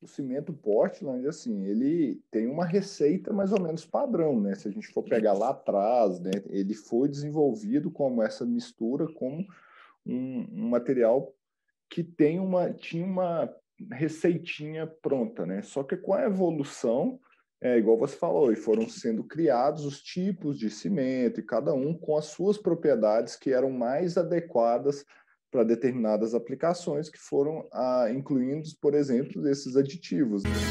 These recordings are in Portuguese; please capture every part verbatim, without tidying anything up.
O cimento Portland, assim, ele tem uma receita mais ou menos padrão, né? Se a gente for pegar lá atrás, né, ele foi desenvolvido como essa mistura, como um, um material que tem uma, tinha uma receitinha pronta, né? Só que com a evolução, é igual você falou, e foram sendo criados os tipos de cimento, e cada um com as suas propriedades que eram mais adequadas para determinadas aplicações, que foram ah, incluindo, por exemplo, esses aditivos, né?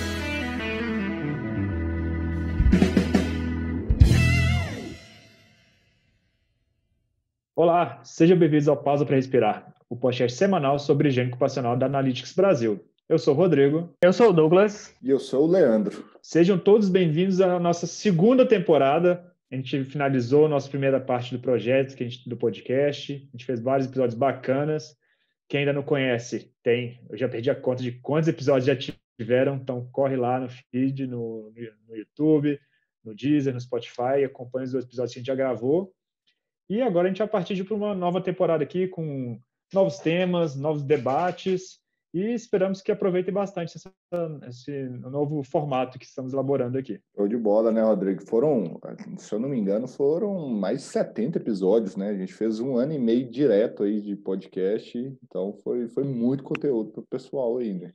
Olá, sejam bem-vindos ao Pausa para Respirar, o podcast semanal sobre higiene ocupacional da Analytics Brasil. Eu sou o Rodrigo. Eu sou o Douglas. E eu sou o Leandro. Sejam todos bem-vindos à nossa segunda temporada. A gente finalizou a nossa primeira parte do projeto, que a gente, do podcast. A gente fez vários episódios bacanas. Quem ainda não conhece, tem. Eu já perdi a conta de quantos episódios já tiveram, então corre lá no feed, no, no YouTube, no Deezer, no Spotify, acompanhe os dois episódios que a gente já gravou. E agora a gente vai partir para uma nova temporada aqui com novos temas, novos debates e esperamos que aproveitem bastante essa, esse novo formato que estamos elaborando aqui. Show de bola, né, Rodrigo? Foram, se eu não me engano, foram mais de setenta episódios, né? A gente fez um ano e meio direto aí de podcast, então foi, foi muito conteúdo para o pessoal aí, né?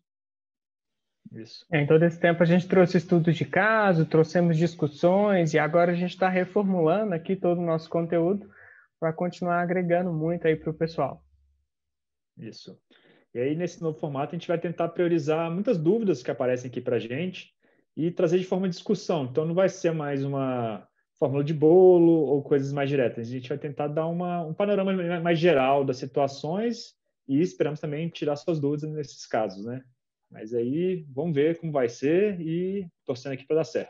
Isso. Em todo esse tempo a gente trouxe estudos de caso, trouxemos discussões e agora a gente está reformulando aqui todo o nosso conteúdo para continuar agregando muito aí para o pessoal. Isso. E aí, nesse novo formato, a gente vai tentar priorizar muitas dúvidas que aparecem aqui para a gente e trazer de forma de discussão. Então, não vai ser mais uma fórmula de bolo ou coisas mais diretas. A gente vai tentar dar uma, um panorama mais geral das situações e esperamos também tirar suas dúvidas nesses casos, né? Mas aí, vamos ver como vai ser e torcendo aqui para dar certo.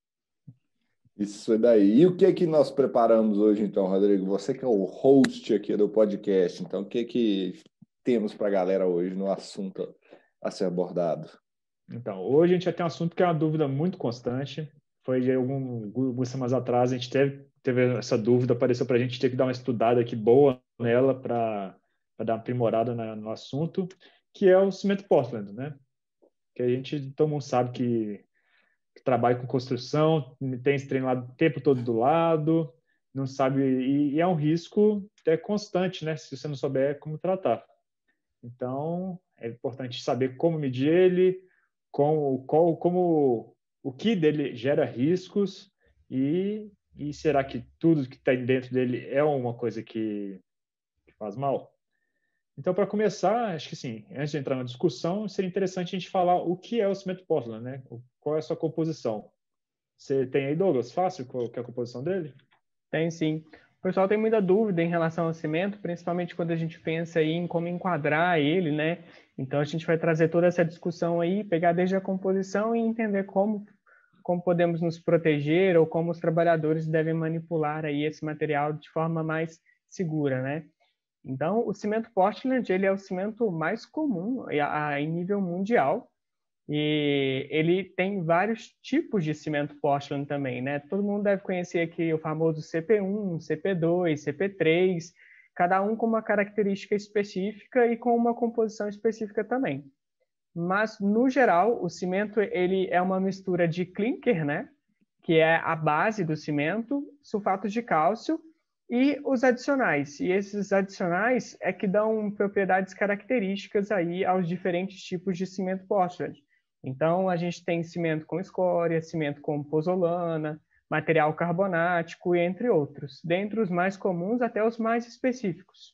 Isso daí. E o que é que nós preparamos hoje, então, Rodrigo? Você que é o host aqui do podcast, então, o que é que temos para a galera hoje no assunto a ser abordado? Então, hoje a gente vai ter um assunto que é uma dúvida muito constante. Foi de algum, algumas semanas atrás, a gente teve, teve essa dúvida, apareceu para a gente ter que dar uma estudada aqui boa nela para dar uma aprimorada na, no assunto, que é o cimento Portland, né? Que a gente, todo mundo sabe que, que trabalha com construção, tem esse trem lá o tempo todo do lado, não sabe, e, e é um risco até constante, né? Se você não souber como tratar. Então, é importante saber como medir ele, como, qual, como o que dele gera riscos e, e será que tudo que está dentro dele é uma coisa que, que faz mal? Então, para começar, acho que sim, antes de entrar na discussão, seria interessante a gente falar o que é o cimento Portland, né? Qual é a sua composição? Você tem aí, Douglas, fácil qual que é a composição dele? Tem sim. O pessoal tem muita dúvida em relação ao cimento, principalmente quando a gente pensa aí em como enquadrar ele, né? Então a gente vai trazer toda essa discussão aí, pegar desde a composição e entender como, como podemos nos proteger ou como os trabalhadores devem manipular aí esse material de forma mais segura, né? Então, o cimento Portland, ele é o cimento mais comum em nível mundial e ele tem vários tipos de cimento Portland também, né? Todo mundo deve conhecer aqui o famoso C P um, C P dois, C P três, cada um com uma característica específica e com uma composição específica também. Mas, no geral, o cimento ele é uma mistura de clinker, né? Que é a base do cimento, sulfato de cálcio e os adicionais. E esses adicionais é que dão propriedades características aí aos diferentes tipos de cimento Portland. Então, a gente tem cimento com escória, cimento com pozolana, material carbonático, entre outros. Dentre os mais comuns até os mais específicos.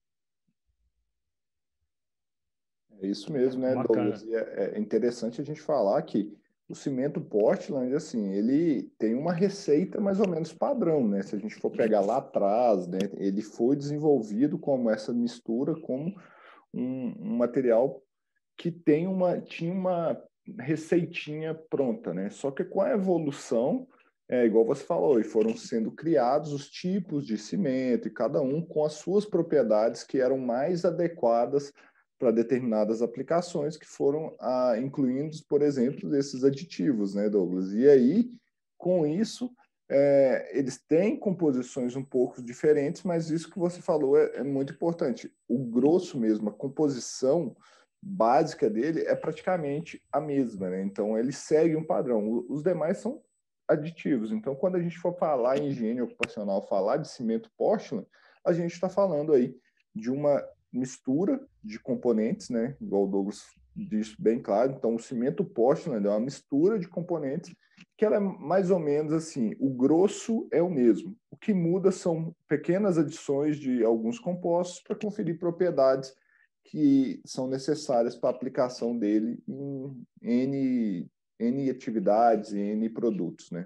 É isso mesmo, né, Bacana. Douglas? E é, é interessante a gente falar que o cimento Portland, assim, ele tem uma receita mais ou menos padrão, né? Se a gente for pegar lá atrás, né, ele foi desenvolvido como essa mistura, como um, um material que tem uma, tinha uma receitinha pronta, né? Só que com a evolução, é igual você falou, e foram sendo criados os tipos de cimento, e cada um com as suas propriedades que eram mais adequadas para determinadas aplicações, que foram ah, incluindo, por exemplo, esses aditivos, né, Douglas? E aí, com isso, é, eles têm composições um pouco diferentes, mas isso que você falou é, é muito importante. O grosso mesmo, a composição básica dele é praticamente a mesma, né? Então, ele segue um padrão. Os demais são aditivos. Então, quando a gente for falar em higiene ocupacional, falar de cimento Portland, a gente está falando aí de uma mistura de componentes, né? Igual o Douglas disse bem claro. Então, o cimento Portland é uma mistura de componentes que ela é mais ou menos assim, o grosso é o mesmo. O que muda são pequenas adições de alguns compostos para conferir propriedades que são necessárias para a aplicação dele em N, N atividades e N produtos, né?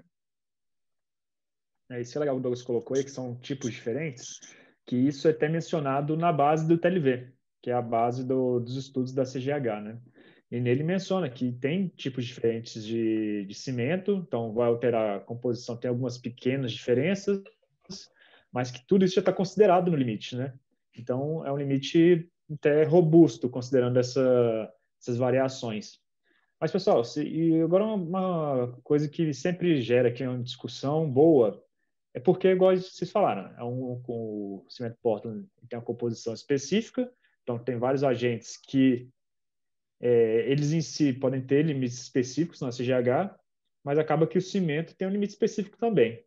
É, isso é legal, o Douglas colocou aí, que são tipos diferentes, que isso é até mencionado na base do T L V, que é a base do, dos estudos da C G H, né? E nele menciona que tem tipos diferentes de, de cimento, então vai alterar a composição, tem algumas pequenas diferenças, mas que tudo isso já está considerado no limite, né? Então, é um limite até robusto, considerando essa, essas variações. Mas, pessoal, se, e agora uma coisa que sempre gera aqui uma discussão boa, é porque, igual vocês falaram, é um, o cimento Portland tem uma composição específica, então tem vários agentes que é, eles em si podem ter limites específicos na C G H, mas acaba que o cimento tem um limite específico também.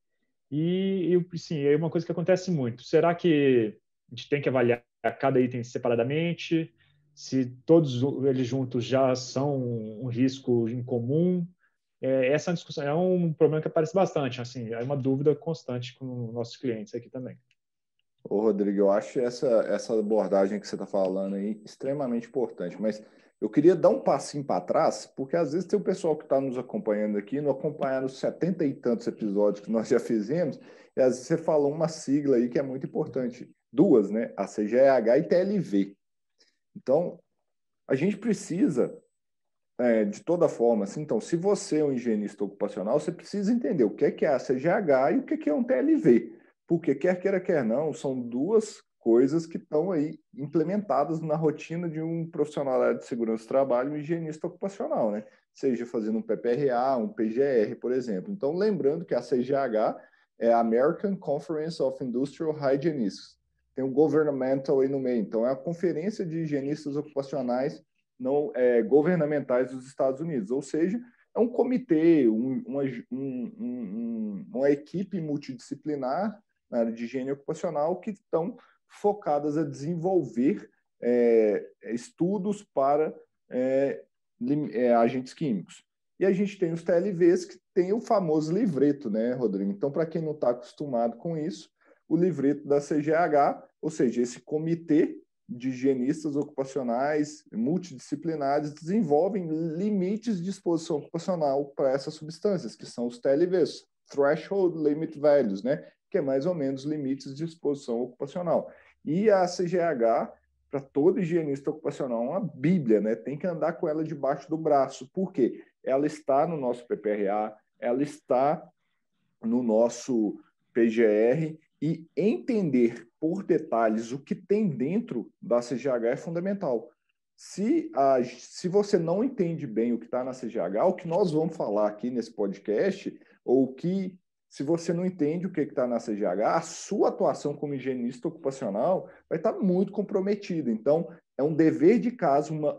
E, e sim, é uma coisa que acontece muito. Será que a gente tem que avaliar cada item separadamente? Se todos eles juntos já são um risco em comum? É, essa discussão é um problema que aparece bastante. Assim, é uma dúvida constante com nossos clientes aqui também. Ô, Rodrigo, eu acho essa, essa abordagem que você está falando aí extremamente importante, mas eu queria dar um passinho para trás, porque às vezes tem o pessoal que está nos acompanhando aqui, não acompanharam os setenta e tantos episódios que nós já fizemos, e às vezes você falou uma sigla aí que é muito importante. Duas, né? A C G H e T L V. Então, a gente precisa, é, de toda forma, assim, então, se você é um higienista ocupacional, você precisa entender o que é, que é a C G H e o que é, que é um T L V. Porque, quer queira, quer não, são duas coisas que estão aí implementadas na rotina de um profissional da área de segurança do trabalho, um higienista ocupacional, né? Seja fazendo um P P R A, um P G R, por exemplo. Então, lembrando que a C G H é a American Conference of Industrial Hygienists. Tem o governmental aí no meio. Então, é a Conferência de Higienistas Ocupacionais não é, governamentais dos Estados Unidos. Ou seja, é um comitê, um, uma, um, um, uma equipe multidisciplinar na área de higiene ocupacional que estão focadas a desenvolver é, estudos para é, é, agentes químicos. E a gente tem os T L Vs, que tem o famoso livreto, né, Rodrigo? Então, para quem não está acostumado com isso, o livreto da C G H, ou seja, esse comitê de higienistas ocupacionais multidisciplinares desenvolvem limites de exposição ocupacional para essas substâncias, que são os T L Vs, Threshold Limit Values, né? Que é mais ou menos limites de exposição ocupacional. E a C G H, para todo higienista ocupacional, é uma bíblia, né? Tem que andar com ela debaixo do braço. Por quê? Ela está no nosso P P R A, ela está no nosso P G R, e entender por detalhes o que tem dentro da C G H é fundamental. Se, a, se você não entende bem o que está na C G H, o que nós vamos falar aqui nesse podcast, ou que, se você não entende o que está na C G H, a sua atuação como higienista ocupacional vai estar muito comprometida. Então, é um dever de casa, uma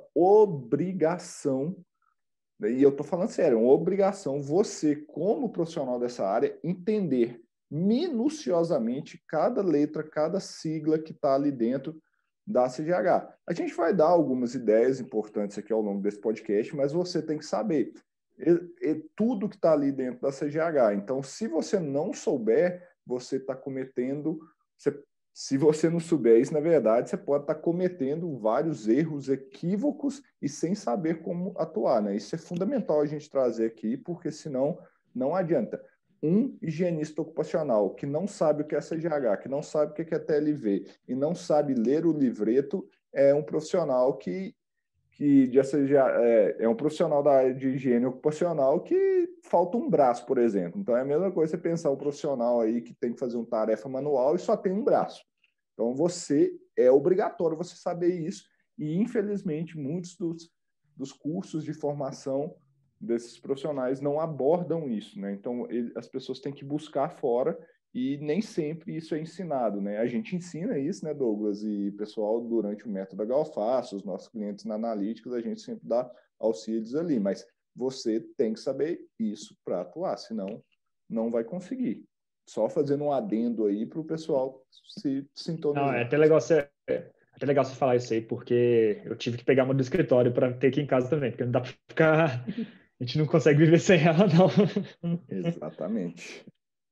obrigação, e eu estou falando sério, é uma obrigação você, como profissional dessa área, entender minuciosamente cada letra, cada sigla que está ali dentro da C G H. A gente vai dar algumas ideias importantes aqui ao longo desse podcast, mas você tem que saber e, e, tudo que está ali dentro da C G H. Então, se você não souber, você está cometendo... Você, se você não souber isso, na verdade, você pode estar tá cometendo vários erros, equívocos e sem saber como atuar, né? Isso é fundamental a gente trazer aqui, porque senão não adianta. Um higienista ocupacional que não sabe o que é C G H, que não sabe o que é T L V e não sabe ler o livreto, é um profissional que, que de C G H, é, é um profissional da área de higiene ocupacional que falta um braço, por exemplo. Então é a mesma coisa você pensar um profissional aí que tem que fazer uma tarefa manual e só tem um braço. Então você é obrigatório você saber isso e infelizmente muitos dos, dos cursos de formação desses profissionais não abordam isso, né? Então ele, as pessoas têm que buscar fora E nem sempre isso é ensinado, né? A gente ensina isso, né, Douglas? E pessoal, durante o método Galfaço, os nossos clientes na Analytics, a gente sempre dá auxílios ali, mas você tem que saber isso para atuar, senão não vai conseguir. Só fazendo um adendo aí para o pessoal se sintonizar. Não, é até legal você, é até legal você falar isso aí, porque eu tive que pegar uma do escritório para ter aqui em casa também, porque não dá para ficar. A gente não consegue viver sem ela, não. Exatamente.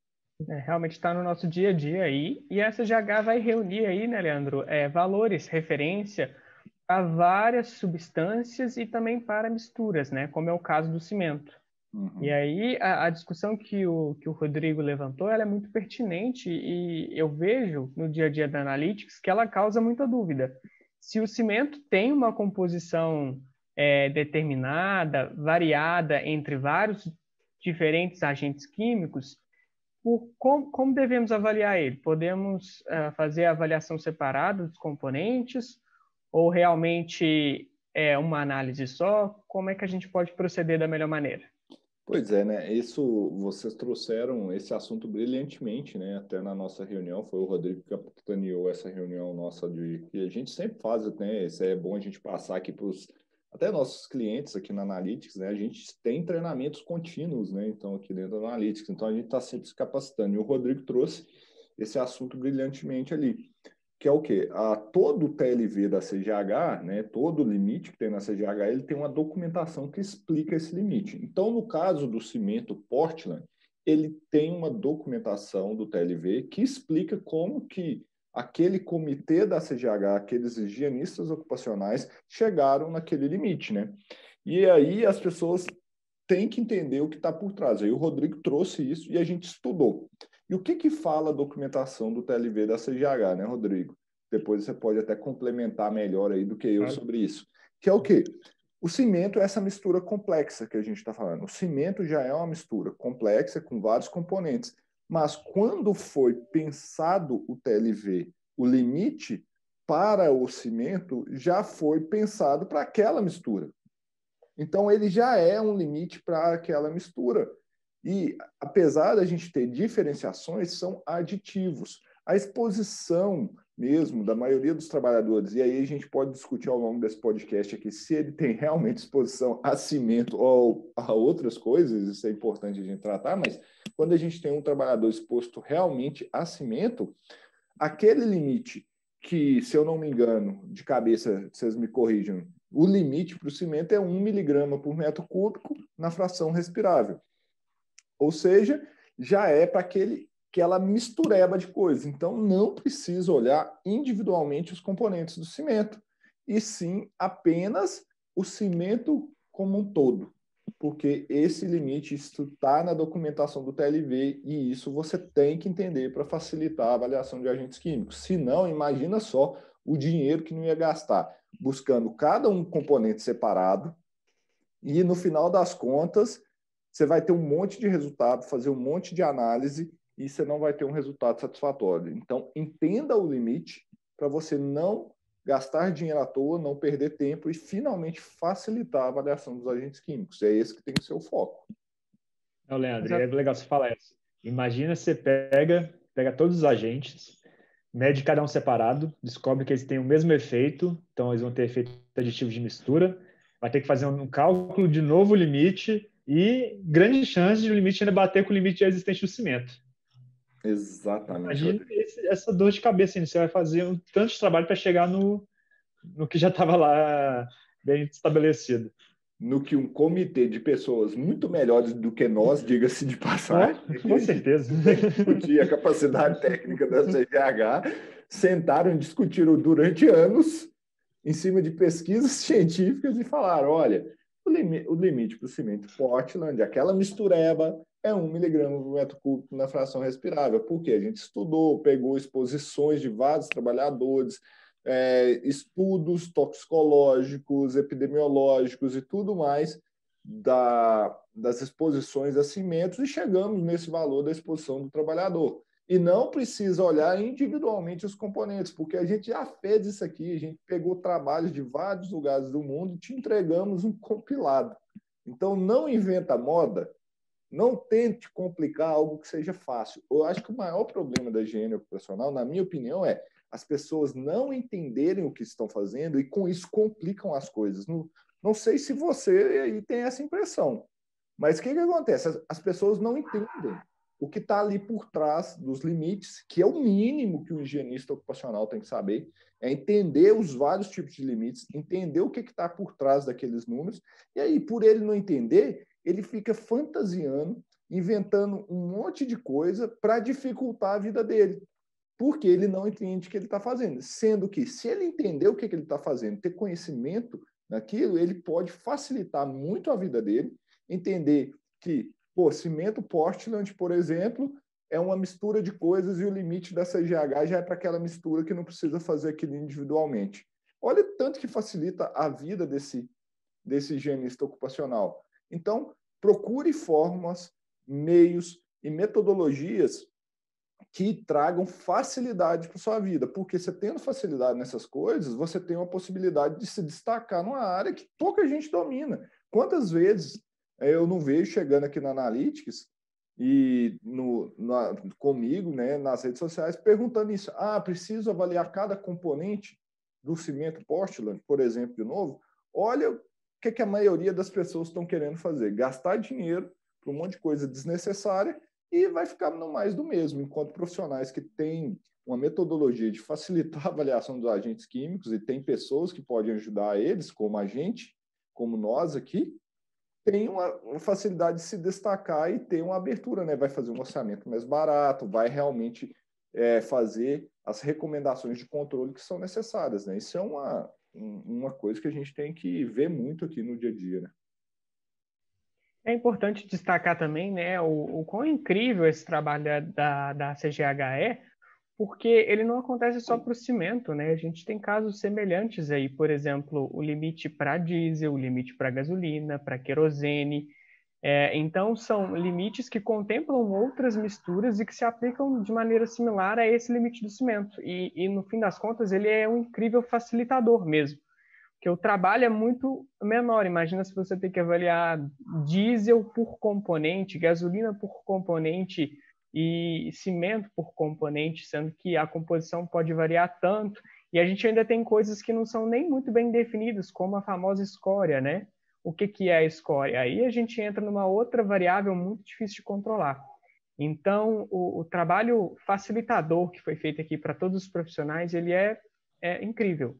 É, realmente está no nosso dia a dia aí, e essa G H vai reunir aí, né, Leandro, é, valores, referência a várias substâncias e também para misturas, né, como é o caso do cimento. Uhum. E aí a, a discussão que o, que o Rodrigo levantou, ela é muito pertinente e eu vejo no dia a dia da Analytics que ela causa muita dúvida. Se o cimento tem uma composição é, determinada, variada entre vários diferentes agentes químicos, por como, como devemos avaliar ele? Podemos uh, fazer a avaliação separada dos componentes ou realmente é uma análise só? Como é que a gente pode proceder da melhor maneira? Pois é, né? Isso, vocês trouxeram esse assunto brilhantemente, né? Até na nossa reunião, foi o Rodrigo que capitaneou essa reunião nossa de que a gente sempre faz, né? Isso é bom a gente passar aqui para os até nossos clientes aqui na Analytics, né? A gente tem treinamentos contínuos, né? Então, aqui dentro da Analytics, então a gente está sempre se capacitando. E o Rodrigo trouxe esse assunto brilhantemente ali, que é o quê? A, todo o T L V da C G H, né, todo o limite que tem na C G H, ele tem uma documentação que explica esse limite. Então, no caso do cimento Portland, ele tem uma documentação do T L V que explica como que aquele comitê da C G H, aqueles higienistas ocupacionais, chegaram naquele limite, né? E aí as pessoas têm que entender o que está por trás. Aí o Rodrigo trouxe isso e a gente estudou. E o que que fala a documentação do T L V da C G H, né, Rodrigo? Depois você pode até complementar melhor aí do que eu sobre isso. Que é o quê? O cimento é essa mistura complexa que a gente está falando. O cimento já é uma mistura complexa com vários componentes. Mas quando foi pensado o T L V, o limite para o cimento já foi pensado para aquela mistura. Então, ele já é um limite para aquela mistura. E, apesar da gente ter diferenciações, são aditivos. A exposição mesmo da maioria dos trabalhadores, e aí a gente pode discutir ao longo desse podcast aqui se ele tem realmente exposição a cimento ou a outras coisas, isso é importante a gente tratar, mas quando a gente tem um trabalhador exposto realmente a cimento, aquele limite que, se eu não me engano, de cabeça, vocês me corrijam, o limite para o cimento é um miligrama por metro cúbico na fração respirável. Ou seja, já é para aquele aquela mistureba de coisas. Então, não precisa olhar individualmente os componentes do cimento, e sim apenas o cimento como um todo, porque esse limite está na documentação do T L V e isso você tem que entender para facilitar a avaliação de agentes químicos. Se não, imagina só o dinheiro que não ia gastar buscando cada um componente separado e, no final das contas, você vai ter um monte de resultado, fazer um monte de análise e você não vai ter um resultado satisfatório. Então, entenda o limite para você não gastar dinheiro à toa, não perder tempo e, finalmente, facilitar a avaliação dos agentes químicos. É esse que tem que ser o foco. Não, Leandro, é legal você falar isso. Imagina você pega, pega todos os agentes, mede cada um separado, descobre que eles têm o mesmo efeito, então eles vão ter efeito aditivo de mistura, vai ter que fazer um cálculo de novo limite e grande chance de o limite ainda bater com o limite existente do cimento. Exatamente. Imagina esse, essa dor de cabeça, hein? Você vai fazer um tanto de trabalho para chegar no, no que já estava lá bem estabelecido. No que um comitê de pessoas muito melhores do que nós, diga-se de passagem, oh, com certeza, discutir a capacidade técnica da C G H, sentaram e discutiram durante anos em cima de pesquisas científicas e falaram, olha, o, limi o limite para o cimento Portland, aquela mistureba, é um miligrama por metro cúbico na fração respirável. Porque a gente estudou, pegou exposições de vários trabalhadores, é, estudos toxicológicos, epidemiológicos e tudo mais da, das exposições a cimentos e chegamos nesse valor da exposição do trabalhador. E não precisa olhar individualmente os componentes, porque a gente já fez isso aqui, a gente pegou trabalhos de vários lugares do mundo e te entregamos um compilado. Então, não inventa moda não tente complicar algo que seja fácil. Eu acho que o maior problema da higiene ocupacional, na minha opinião, é as pessoas não entenderem o que estão fazendo e, com isso, complicam as coisas. Não, não sei se você aí tem essa impressão, mas o que, que acontece? As, as pessoas não entendem o que está ali por trás dos limites, que é o mínimo que o higienista ocupacional tem que saber, é entender os vários tipos de limites, entender o que está por trás daqueles números, e aí, por ele não entender, ele fica fantasiando, inventando um monte de coisa para dificultar a vida dele, porque ele não entende o que ele está fazendo. Sendo que, se ele entender o que, que ele está fazendo, ter conhecimento naquilo, ele pode facilitar muito a vida dele, entender que, pô, cimento Portland, por exemplo, é uma mistura de coisas e o limite da C G H já é para aquela mistura que não precisa fazer aquilo individualmente. Olha o tanto que facilita a vida desse, desse higienista ocupacional. Então, procure formas, meios e metodologias que tragam facilidade para sua vida, porque você tendo facilidade nessas coisas, você tem uma possibilidade de se destacar numa área que pouca gente domina. Quantas vezes eu não vejo chegando aqui na Analytics e no, na, comigo, né, nas redes sociais, perguntando isso. Ah, preciso avaliar cada componente do cimento Portland, por exemplo, de novo. Olha o que, que a maioria das pessoas estão querendo fazer. Gastar dinheiro para um monte de coisa desnecessária e vai ficar no mais do mesmo, enquanto profissionais que têm uma metodologia de facilitar a avaliação dos agentes químicos e tem pessoas que podem ajudar eles, como a gente, como nós aqui, tem uma, uma facilidade de se destacar e ter uma abertura, né? Vai fazer um orçamento mais barato, vai realmente é, fazer as recomendações de controle que são necessárias, né? Isso é uma, uma coisa que a gente tem que ver muito aqui no dia a dia, né? É importante destacar também, né, o, o quão incrível esse trabalho da, da C G H é, porque ele não acontece só para o cimento, né? A gente tem casos semelhantes aí, por exemplo, o limite para diesel, o limite para gasolina, para querosene. É, então, são limites que contemplam outras misturas e que se aplicam de maneira similar a esse limite do cimento. E, e no fim das contas, ele é um incrível facilitador mesmo, porque o trabalho é muito menor. Imagina se você tem que avaliar diesel por componente, gasolina por componente e cimento por componente, sendo que a composição pode variar tanto. E a gente ainda tem coisas que não são nem muito bem definidas, como a famosa escória, né? O que, que é a escória? Aí a gente entra numa outra variável muito difícil de controlar. Então, o, o trabalho facilitador que foi feito aqui para todos os profissionais, ele é, é incrível.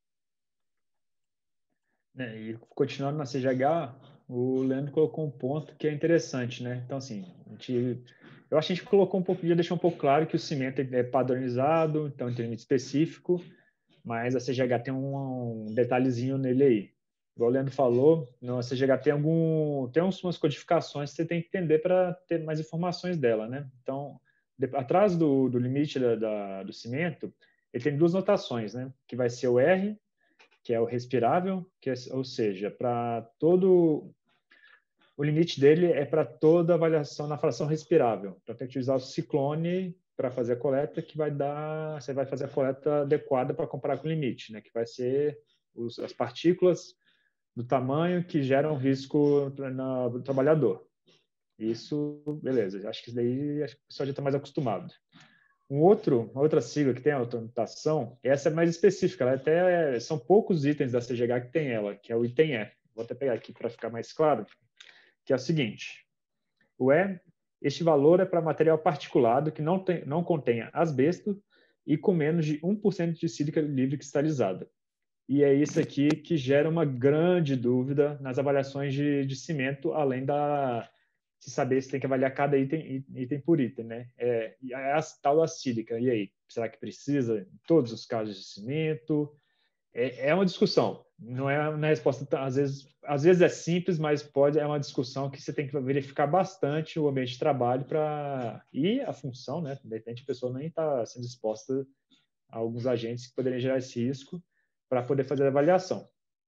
É, e continuando na C G H, o Leandro colocou um ponto que é interessante, né? Então, assim, a gente, eu acho que a gente colocou um pouco, já deixou um pouco claro que o cimento é padronizado, então tem um limite específico, mas a C G H tem um, um detalhezinho nele aí. Igual o Leandro falou, no, a C G H tem, algum, tem umas codificações que você tem que entender para ter mais informações dela, né? Então, de, atrás do, do limite da, da, do cimento, ele tem duas notações, né? Que vai ser o R, que é o respirável, que é, ou seja, para todo o limite dele é para toda avaliação na fração respirável. Então tem que utilizar o ciclone para fazer a coleta, que vai dar, você vai fazer a coleta adequada para comparar com o limite, né? Que vai ser os, as partículas do tamanho que geram risco no, no trabalhador. Isso, beleza. Acho que isso daí acho que o pessoal já está mais acostumado. Um outro, uma outra sigla que tem a autonotação, essa é mais específica, ela até são poucos itens da C G H que tem ela, que é o item E. Vou até pegar aqui para ficar mais claro, que é o seguinte: o E, este valor é para material particulado que não, tem, não contenha asbesto e com menos de um por cento de sílica livre cristalizada. E é isso aqui que gera uma grande dúvida nas avaliações de, de cimento, além da se saber se tem que avaliar cada item, item por item, né? É, é a tal da sílica. E aí, será que precisa em todos os casos de cimento? É, é uma discussão. Não é uma resposta, às vezes, às vezes é simples, mas pode é uma discussão que você tem que verificar bastante o ambiente de trabalho para e a função, né? De repente a pessoa nem está sendo exposta a alguns agentes que poderiam gerar esse risco para poder fazer a avaliação.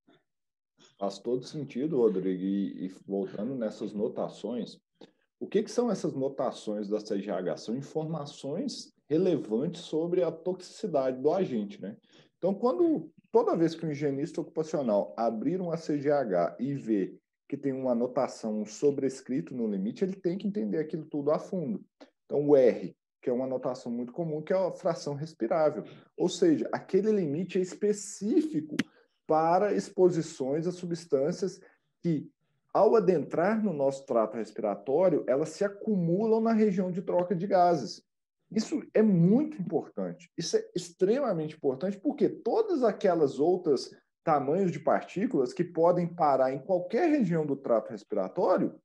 Faz todo sentido, Rodrigo. E, e voltando nessas notações, o que, que são essas notações da C G H? São informações relevantes sobre a toxicidade do agente, né? Então, quando toda vez que um higienista ocupacional abrir uma C G H e ver que tem uma anotação, um sobrescrito no limite, ele tem que entender aquilo tudo a fundo. Então, o R, que é uma anotação muito comum, que é a fração respirável. Ou seja, aquele limite é específico para exposições a substâncias que, ao adentrar no nosso trato respiratório, elas se acumulam na região de troca de gases. Isso é muito importante. Isso é extremamente importante porque todas aquelas outras tamanhos de partículas que podem parar em qualquer região do trato respiratório,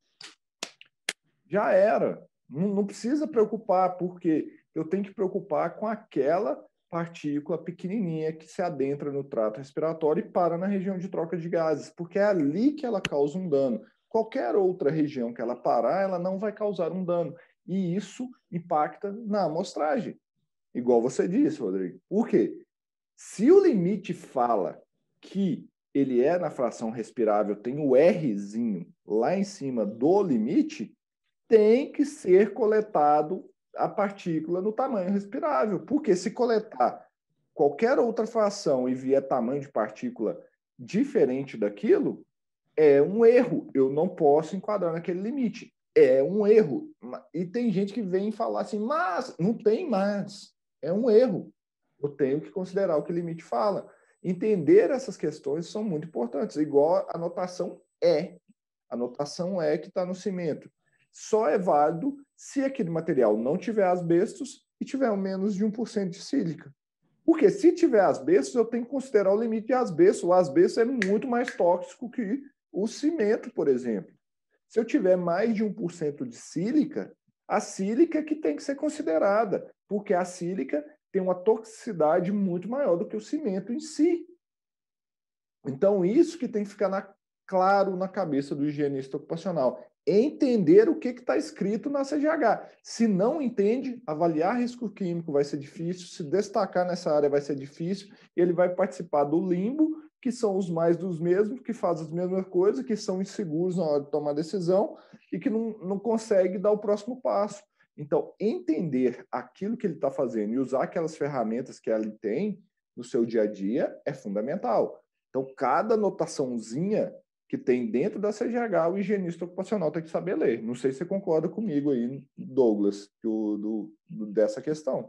já era. Não, não precisa preocupar, porque eu tenho que preocupar com aquela partícula pequenininha que se adentra no trato respiratório e para na região de troca de gases, porque é ali que ela causa um dano. Qualquer outra região que ela parar, ela não vai causar um dano. E isso impacta na amostragem. Igual você disse, Rodrigo. Por quê? Se o limite fala que ele é na fração respirável, tem o Rzinho lá em cima do limite, tem que ser coletado a partícula no tamanho respirável. Porque se coletar qualquer outra fração e vier tamanho de partícula diferente daquilo, é um erro. Eu não posso enquadrar naquele limite. É um erro. E tem gente que vem falar assim, mas não tem mais. É um erro. Eu tenho que considerar o que o limite fala. Entender essas questões são muito importantes. Igual a notação E. A notação E que está no cimento. Só é válido se aquele material não tiver asbestos e tiver menos de um por cento de sílica. Porque se tiver asbestos, eu tenho que considerar o limite de asbesto. O asbesto é muito mais tóxico que o cimento, por exemplo. Se eu tiver mais de um por cento de sílica, a sílica é que tem que ser considerada, porque a sílica tem uma toxicidade muito maior do que o cimento em si. Então, isso que tem que ficar na, claro na cabeça do higienista ocupacional. Entender o que está escrito na C G H. Se não entende, avaliar risco químico vai ser difícil, se destacar nessa área vai ser difícil, e ele vai participar do limbo, que são os mais dos mesmos, que fazem as mesmas coisas, que são inseguros na hora de tomar decisão e que não, não consegue dar o próximo passo. Então, entender aquilo que ele está fazendo e usar aquelas ferramentas que ele tem no seu dia a dia é fundamental. Então, cada anotaçãozinha que tem dentro da C G H, o higienista ocupacional tem que saber ler. Não sei se você concorda comigo aí, Douglas, do, do, do, dessa questão.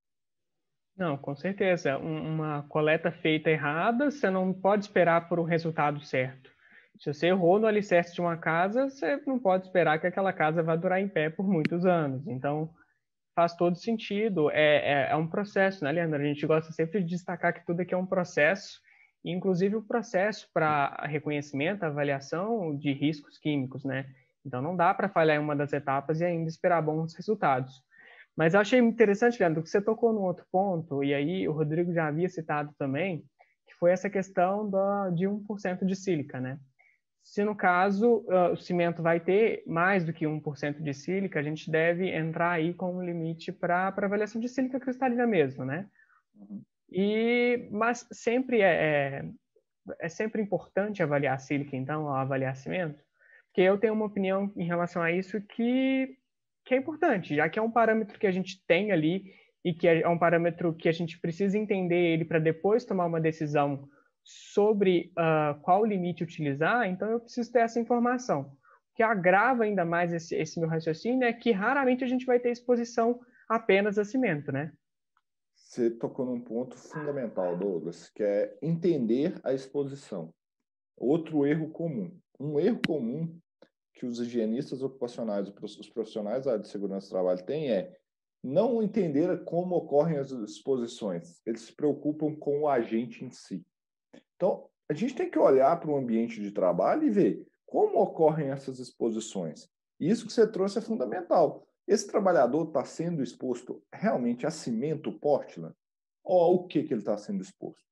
Não, com certeza. Uma coleta feita errada, você não pode esperar por um resultado certo. Se você errou no alicerce de uma casa, você não pode esperar que aquela casa vá durar em pé por muitos anos. Então, faz todo sentido. É, é, é um processo, né, Leandro? A gente gosta sempre de destacar que tudo aqui é um processo, inclusive o processo para reconhecimento, avaliação de riscos químicos, né? Então, não dá para falhar em uma das etapas e ainda esperar bons resultados. Mas eu achei interessante, Leandro, que você tocou num outro ponto, e aí o Rodrigo já havia citado também, que foi essa questão da, de um por cento de sílica, né? Se no caso uh, o cimento vai ter mais do que um por cento de sílica, a gente deve entrar aí com um limite para avaliação de sílica cristalina mesmo, né? Uhum. E, mas sempre é, é, é sempre importante avaliar a sílica, então, ao avaliar cimento, porque eu tenho uma opinião em relação a isso que que é importante, já que é um parâmetro que a gente tem ali e que é um parâmetro que a gente precisa entender ele para depois tomar uma decisão sobre uh, qual limite utilizar, então eu preciso ter essa informação. O que agrava ainda mais esse, esse meu raciocínio é que raramente a gente vai ter exposição apenas a cimento, né? Você tocou num ponto fundamental, Douglas, que é entender a exposição. Outro erro comum. Um erro comum que os higienistas ocupacionais, os profissionais da área de segurança do trabalho têm é não entender como ocorrem as exposições. Eles se preocupam com o agente em si. Então, a gente tem que olhar para o ambiente de trabalho e ver como ocorrem essas exposições. E isso que você trouxe é fundamental. Esse trabalhador está sendo exposto realmente a cimento Portland? Ou ao que, que ele está sendo exposto?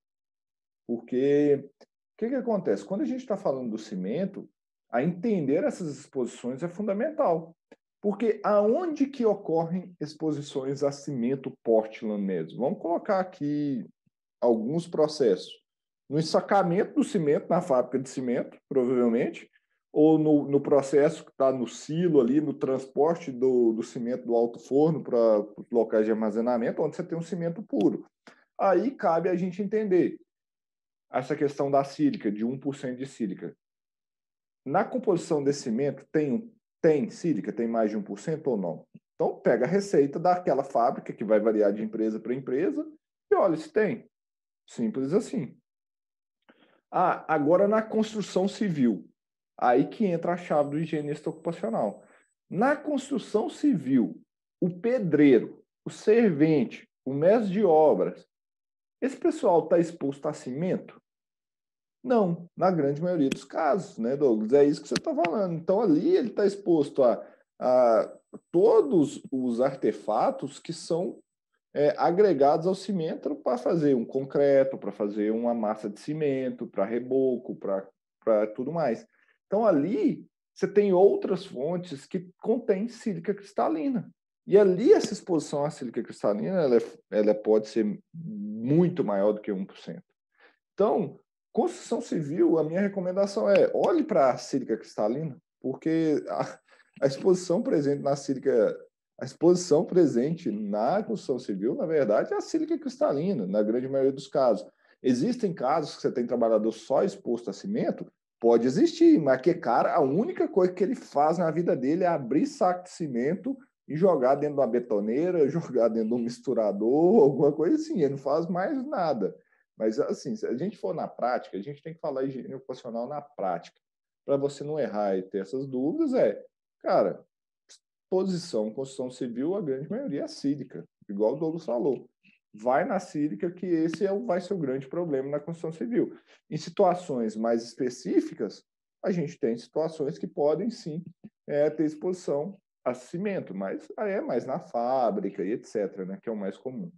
Porque o que, que acontece? Quando a gente está falando do cimento, a entender essas exposições é fundamental. Porque aonde que ocorrem exposições a cimento Portland mesmo? Vamos colocar aqui alguns processos. No ensacamento do cimento, na fábrica de cimento, provavelmente, ou no, no processo que está no silo ali, no transporte do, do cimento do alto forno para os locais de armazenamento, onde você tem um cimento puro. Aí cabe a gente entender essa questão da sílica, de um por cento de sílica. na composição desse cimento tem, tem sílica, tem mais de um por cento ou não? Então, pega a receita daquela fábrica, que vai variar de empresa para empresa, e olha se tem. Simples assim. Ah, agora na construção civil. Aí que entra a chave do higienista ocupacional. Na construção civil, o pedreiro, o servente, o mestre de obras, esse pessoal está exposto a cimento? Não, na grande maioria dos casos, né, Douglas? É isso que você está falando. Então, ali ele está exposto a, a todos os artefatos que são é, agregados ao cimento para fazer um concreto, para fazer uma massa de cimento, para reboco, para tudo mais. Então, ali você tem outras fontes que contêm sílica cristalina. E ali essa exposição à sílica cristalina ela, é, ela pode ser muito maior do que um por cento. Então, construção civil, a minha recomendação é olhe para a sílica cristalina, porque a, a exposição presente na sílica, a exposição presente na construção civil, na verdade, é a sílica cristalina, na grande maioria dos casos. Existem casos que você tem trabalhador só exposto a cimento? Pode existir, mas que, cara, a única coisa que ele faz na vida dele é abrir saco de cimento e jogar dentro de uma betoneira, jogar dentro de um misturador, alguma coisa assim. Ele não faz mais nada. Mas, assim, se a gente for na prática, a gente tem que falar higiene ocupacional na prática. Para você não errar e ter essas dúvidas, é, cara, exposição, construção civil, a grande maioria é sílica, igual o Douglas falou. Vai na sílica que esse é, vai ser o grande problema na construção civil. Em situações mais específicas, a gente tem situações que podem, sim, é, ter exposição a cimento, mas aí é mais na fábrica e etcétera, né, que é o mais comum.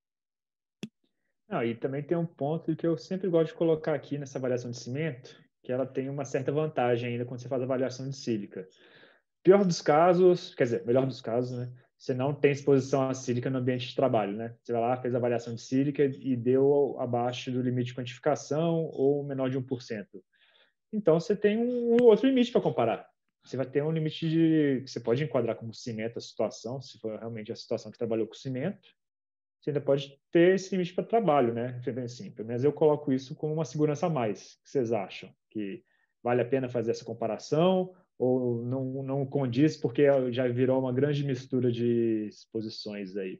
Não, e também tem um ponto que eu sempre gosto de colocar aqui nessa avaliação de cimento, que ela tem uma certa vantagem ainda quando você faz a avaliação de sílica. Pior dos casos, quer dizer, melhor dos casos, né? Você não tem exposição à sílica no ambiente de trabalho, né? Você vai lá, fez a avaliação de sílica e deu abaixo do limite de quantificação ou menor de um por cento. Então, você tem um outro limite para comparar. Você vai ter um limite de... Você pode enquadrar como cimento a situação, se for realmente a situação que trabalhou com cimento. Você ainda pode ter esse limite para trabalho, né? Assim, pelo menos eu coloco isso como uma segurança a mais. O que vocês acham? Que vale a pena fazer essa comparação ou não, não condiz porque já virou uma grande mistura de exposições aí?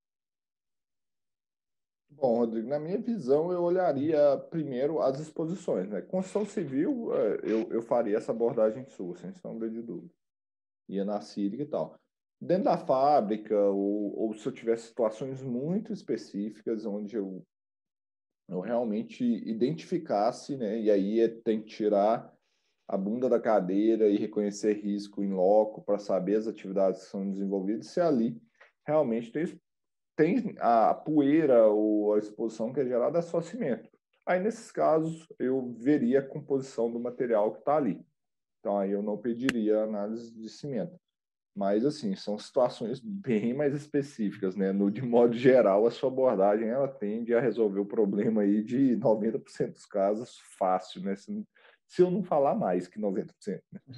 Bom, Rodrigo, na minha visão, eu olharia primeiro as exposições, né? Construção civil, eu, eu faria essa abordagem sua, sem sombra de dúvida. Ia na sílica e tal. Dentro da fábrica, ou, ou se eu tivesse situações muito específicas, onde eu, eu realmente identificasse, né? E aí tem que tirar a bunda da cadeira e reconhecer risco em loco para saber as atividades que são desenvolvidas, se ali realmente tem tem a poeira ou a exposição que é gerada é só cimento. Aí, nesses casos, eu veria a composição do material que está ali. Então, aí eu não pediria análise de cimento. Mas, assim, são situações bem mais específicas, né? No, de modo geral, a sua abordagem, ela tende a resolver o problema aí de noventa por cento dos casos fácil, né? Se, se eu não falar mais que noventa por cento, né?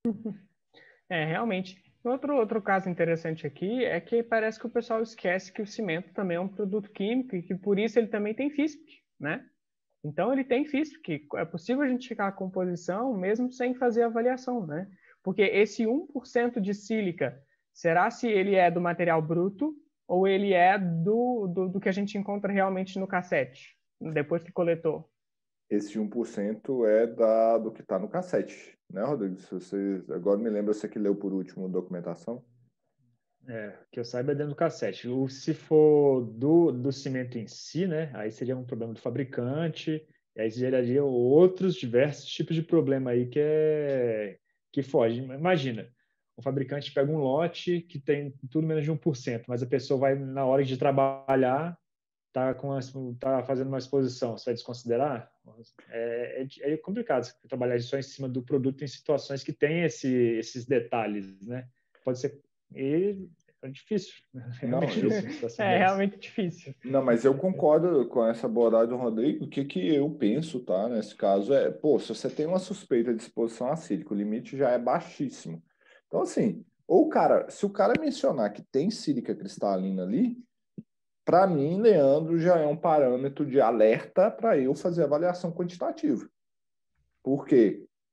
É, realmente. Outro, outro caso interessante aqui é que parece que o pessoal esquece que o cimento também é um produto químico e que por isso ele também tem F I S P, né? Então ele tem F I S P, que é possível identificar a composição mesmo sem fazer avaliação, né? Porque esse um por cento de sílica, será se ele é do material bruto ou ele é do, do, do que a gente encontra realmente no cassete, depois que coletou? Esse um por cento é da, do que está no cassete, né, Rodrigo? Se você, agora me lembra, você que leu por último a documentação? É, que eu saiba é dentro do cassete. O, se for do, do cimento em si, né? Aí seria um problema do fabricante, e aí geraria outros diversos tipos de problema aí que é que foge. Imagina, o fabricante pega um lote que tem tudo menos de um por cento, mas a pessoa vai, na hora de trabalhar, tá, com a, tá fazendo uma exposição. Você vai desconsiderar? É, é, é complicado você trabalhar só em cima do produto em situações que tem esse, esses detalhes, né? Pode ser. E é difícil, é Não, realmente eu, difícil uma situação É dessa. realmente difícil. não, mas eu concordo com essa abordagem do Rodrigo. O que, que eu penso, tá, nesse caso é, pô, se você tem uma suspeita de exposição acídica, o limite já é baixíssimo. Então, assim, ou o cara, se o cara mencionar que tem sílica cristalina ali, para mim, Leandro, já é um parâmetro de alerta para eu fazer avaliação quantitativa. Por quê?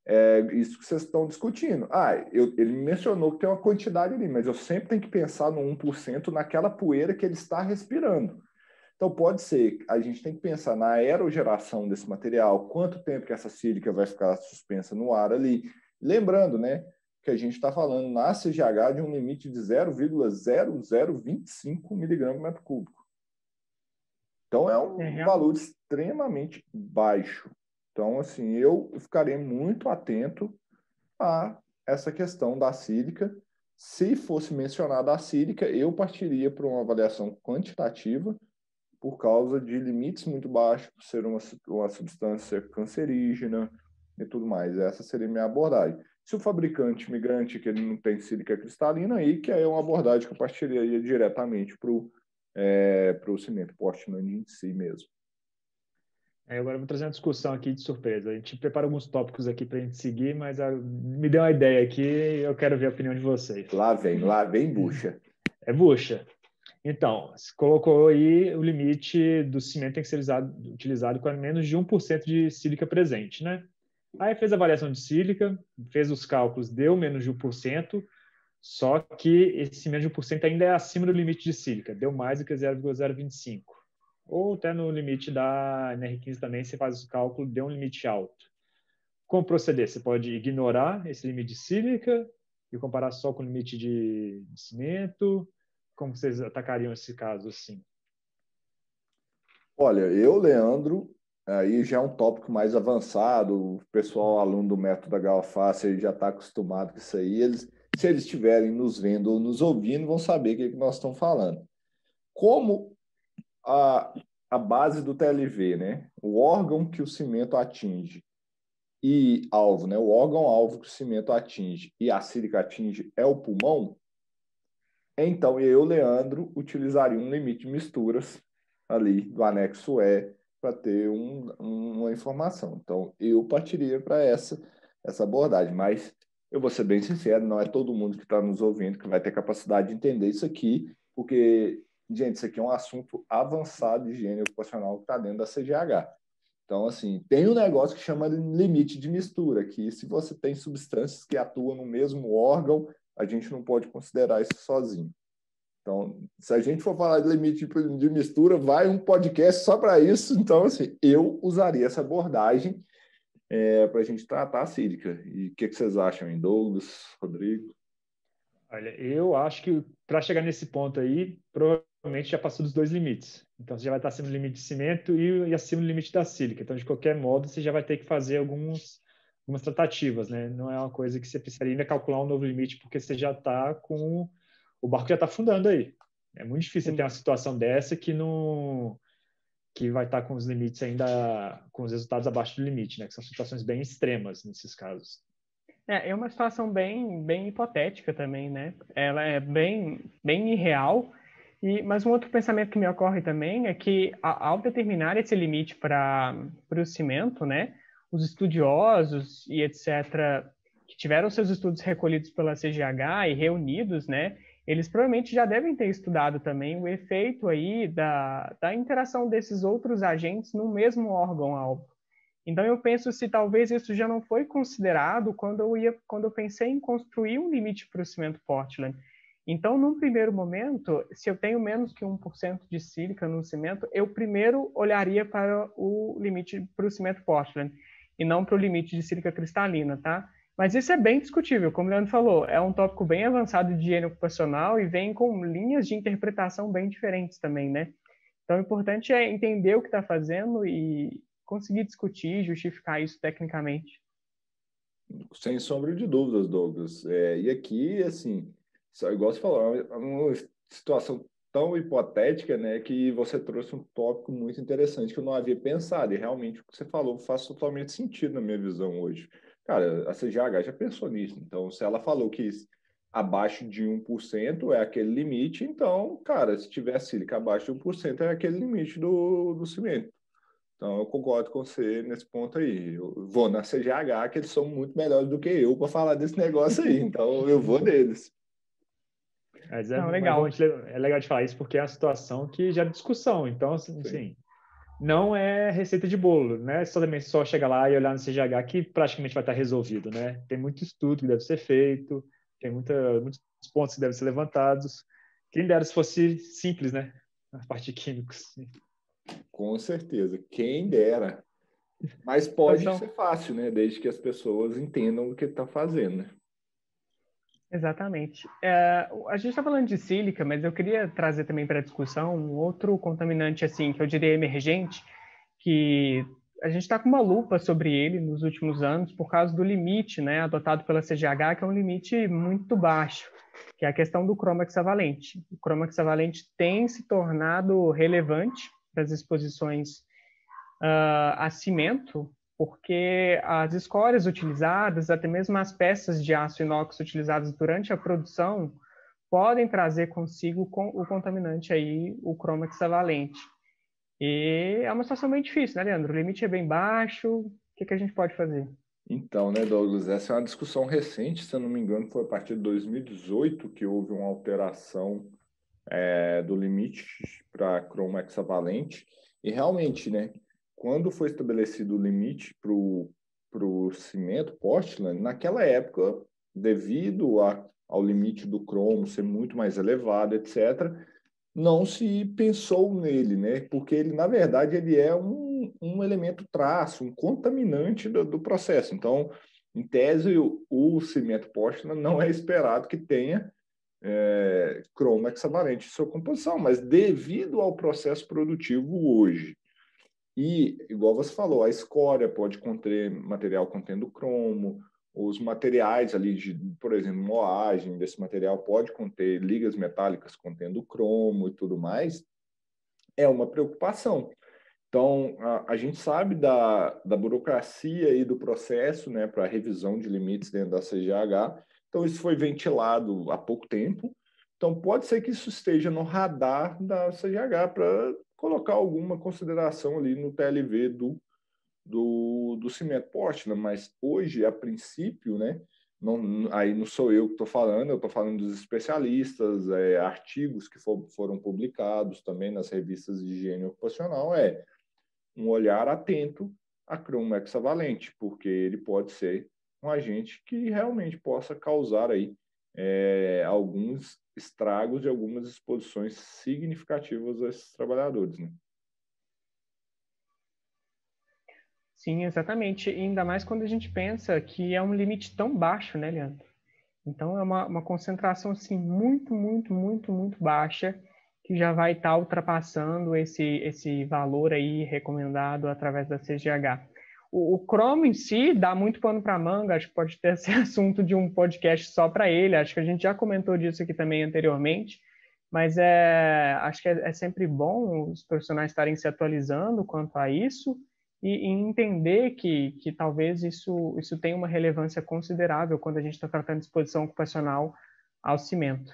é isso que vocês estão discutindo. Ah, eu, ele mencionou que tem uma quantidade ali, mas eu sempre tenho que pensar no um por cento naquela poeira que ele está respirando. Então, pode ser, a gente tem que pensar na aerogeração desse material, quanto tempo que essa sílica vai ficar suspensa no ar ali. Lembrando, né, que a gente está falando na C G H de um limite de zero vírgula zero zero vinte e cinco miligramas por metro cúbico. Então, é um é valor extremamente baixo. Então, assim, eu ficarei muito atento a essa questão da sílica. Se fosse mencionada a sílica, eu partiria para uma avaliação quantitativa, por causa de limites muito baixos, por ser uma, uma substância cancerígena e tudo mais. Essa seria a minha abordagem. Se o fabricante me garante que ele não tem sílica cristalina, aí que é uma abordagem que eu partiria diretamente para o é, cimento Portland em si mesmo. É, agora eu vou trazer uma discussão aqui de surpresa. A gente prepara alguns tópicos aqui para a gente seguir, mas a, me deu uma ideia aqui e eu quero ver a opinião de vocês. Lá vem, lá vem bucha. É bucha. Então, se colocou aí o limite do cimento tem que ser utilizado, utilizado com menos de um por cento de sílica presente, né? Aí fez a avaliação de sílica, fez os cálculos, deu menos de um por cento, só que esse menos de um por cento ainda é acima do limite de sílica, deu mais do que zero vírgula zero vinte e cinco. Ou até no limite da N R quinze também, você faz os cálculos, deu um limite alto. Como proceder? Você pode ignorar esse limite de sílica e comparar só com o limite de, de cimento. Como vocês atacariam esse caso assim? Olha, eu, Leandro, aí já é um tópico mais avançado, o pessoal aluno do método da Galfácia já está acostumado com isso aí, eles, se eles estiverem nos vendo ou nos ouvindo, vão saber o que, que nós estamos falando. Como a, a base do T L V, né? O órgão que o cimento atinge e alvo, né? O órgão-alvo que o cimento atinge e a sílica atinge é o pulmão. Então, eu, Leandro, utilizaria um limite de misturas ali do anexo E para ter um, uma informação. Então, eu partiria para essa, essa abordagem. Mas, eu vou ser bem sincero, não é todo mundo que está nos ouvindo que vai ter capacidade de entender isso aqui, porque, gente, isso aqui é um assunto avançado de higiene ocupacional que está dentro da C G H. Então, assim, tem um negócio que chama limite de mistura, que se você tem substâncias que atuam no mesmo órgão, a gente não pode considerar isso sozinho. Então, se a gente for falar de limite de mistura, vai um podcast só para isso. Então, assim, eu usaria essa abordagem é, para a gente tratar a sílica. E o que, que vocês acham, hein? Douglas, Rodrigo? Olha, eu acho que para chegar nesse ponto aí, provavelmente já passou dos dois limites. Então, você já vai estar acima do limite de cimento e, e acima do limite da sílica. Então, de qualquer modo, você já vai ter que fazer alguns... algumas tratativas, né? Não é uma coisa que você precisaria ainda calcular um novo limite, porque você já está com... o barco já está afundando aí. É muito difícil Sim. ter uma situação dessa que não... que vai estar com os limites ainda... com os resultados abaixo do limite, né? Que são situações bem extremas nesses casos. É, é uma situação bem, bem hipotética também, né? Ela é bem, bem irreal. E, mas um outro pensamento que me ocorre também é que, ao determinar esse limite para o cimento, né? Os estudiosos e etcétera, que tiveram seus estudos recolhidos pela C G H e reunidos, né, eles provavelmente já devem ter estudado também o efeito aí da, da interação desses outros agentes no mesmo órgão-alvo. Então, eu penso se talvez isso já não foi considerado quando eu, ia, quando eu pensei em construir um limite para o cimento Portland. Então, num primeiro momento, se eu tenho menos que um por cento de sílica no cimento, eu primeiro olharia para o limite para o cimento Portland e não para o limite de sílica cristalina, tá? Mas isso é bem discutível, como o Leandro falou, é um tópico bem avançado de higiene ocupacional e vem com linhas de interpretação bem diferentes também, né? Então, o importante é entender o que está fazendo e conseguir discutir, justificar isso tecnicamente. Sem sombra de dúvidas, Douglas. É, e aqui, assim, só, igual você falou, é uma situação tão hipotética, né, que você trouxe um tópico muito interessante que eu não havia pensado, e realmente o que você falou faz totalmente sentido na minha visão hoje. Cara, a C G H já pensou nisso, então se ela falou que abaixo de um por cento é aquele limite, então, cara, se tiver sílica abaixo de um por cento é aquele limite do, do cimento. Então, eu concordo com você nesse ponto aí. Eu vou na C G H, que eles são muito melhores do que eu para falar desse negócio aí, então eu vou neles. Mas é, Não, legal. É, é legal de falar isso porque é uma situação que gera discussão. Então, assim, assim não é receita de bolo, né? Só também só chegar lá e olhar no C G H que praticamente vai estar resolvido, né? Tem muito estudo que deve ser feito, tem muita, muitos pontos que devem ser levantados. Quem dera se fosse simples, né? A parte de químicos. Com certeza, quem dera. Mas pode Então, ser fácil, né? Desde que as pessoas entendam o que está fazendo, né? exatamente. É, a gente está falando de sílica, mas eu queria trazer também para a discussão um outro contaminante, assim, que eu diria emergente, que a gente está com uma lupa sobre ele nos últimos anos por causa do limite, né, adotado pela C G H, que é um limite muito baixo, que é a questão do cromo hexavalente. O cromo hexavalente tem se tornado relevante para as exposições uh, a cimento, porque as escórias utilizadas, até mesmo as peças de aço inox utilizadas durante a produção, podem trazer consigo o contaminante aí, o cromo hexavalente. E é uma situação bem difícil, né, Leandro? O limite é bem baixo. O que, que a gente pode fazer? Então, né, Douglas, essa é uma discussão recente, se eu não me engano, foi a partir de dois mil e dezoito que houve uma alteração é, do limite para cromo hexavalente. E realmente, né, quando foi estabelecido o limite para o cimento Portland, naquela época, devido a, ao limite do cromo ser muito mais elevado, etcétera, não se pensou nele, né? Porque ele, na verdade, ele é um, um elemento traço, um contaminante do, do processo. Então, em tese, o, o cimento Portland não é esperado que tenha é, cromo hexavalente em sua composição, mas devido ao processo produtivo hoje, e, igual você falou, a escória pode conter material contendo cromo, os materiais ali, de, por exemplo, moagem desse material pode conter ligas metálicas contendo cromo e tudo mais, é uma preocupação. Então, a, a gente sabe da, da burocracia e do processo, né, para revisão de limites dentro da C G H. Então, isso foi ventilado há pouco tempo. Então, pode ser que isso esteja no radar da C G H para colocar alguma consideração ali no T L V do, do, do cimento Portland. Mas hoje, a princípio, né, não, aí não sou eu que estou falando, eu estou falando dos especialistas, é, artigos que for, foram publicados também nas revistas de higiene ocupacional, é um olhar atento a cromo hexavalente, porque ele pode ser um agente que realmente possa causar aí é, alguns estragos e algumas exposições significativas a esses trabalhadores, né? Sim, exatamente. E ainda mais quando a gente pensa que é um limite tão baixo, né, Leandro? Então, é uma, uma concentração, assim, muito, muito, muito, muito baixa, que já vai estar ultrapassando esse, esse valor aí recomendado através da C G H. O, o cromo em si dá muito pano para manga, acho que pode ter esse assunto de um podcast só para ele, acho que a gente já comentou disso aqui também anteriormente, mas é, acho que é, é sempre bom os profissionais estarem se atualizando quanto a isso, e, e entender que, que talvez isso, isso tenha uma relevância considerável quando a gente está tratando de exposição ocupacional ao cimento.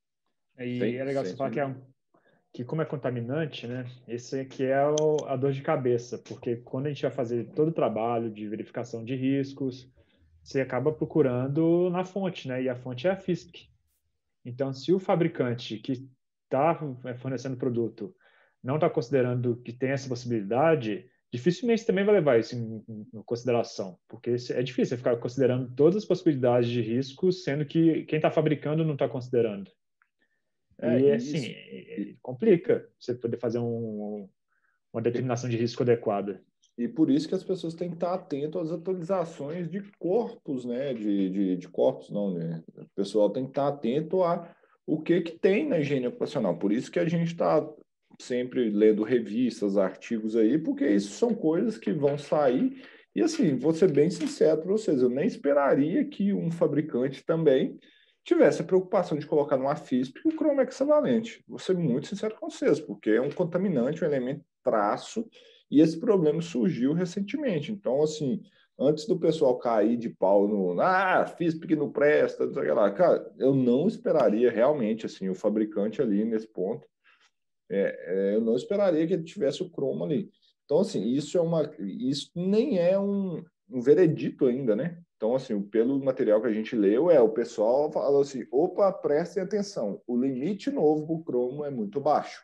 E Sem, é legal sem você falar que, é sombra. um, que como é contaminante, né? Esse aqui é o, a dor de cabeça, porque quando a gente vai fazer todo o trabalho de verificação de riscos, você acaba procurando na fonte, né? E a fonte é a FISP. Então, se o fabricante que está fornecendo o produto não está considerando que tem essa possibilidade, dificilmente também vai levar isso em, em, em consideração, porque é difícil ficar considerando todas as possibilidades de risco, sendo que quem está fabricando não está considerando. É, E, e assim, isso, e, complica você poder fazer um, uma determinação de risco adequada. e por isso que as pessoas têm que estar atentas às atualizações de corpos, né? De, de, de corpos, não, né? O pessoal tem que estar atento a o que que tem na higiene ocupacional. Por isso que a gente está sempre lendo revistas, artigos aí, porque isso são coisas que vão sair. E assim, vou ser bem sincero para vocês, eu nem esperaria que um fabricante também tivesse a preocupação de colocar numa FISP o cromo hexavalente. Vou ser muito sincero com vocês, porque é um contaminante, um elemento traço, e esse problema surgiu recentemente. Então, assim, antes do pessoal cair de pau no ah, FISP que não presta, não sei o que lá, cara, eu não esperaria realmente assim o fabricante ali nesse ponto. É, é, eu não esperaria que ele tivesse o cromo ali. Então, assim, isso é uma. Isso nem é um, um veredito ainda, né? Então, assim, pelo material que a gente leu, é o pessoal falou assim: opa, prestem atenção, o limite novo para o cromo é muito baixo.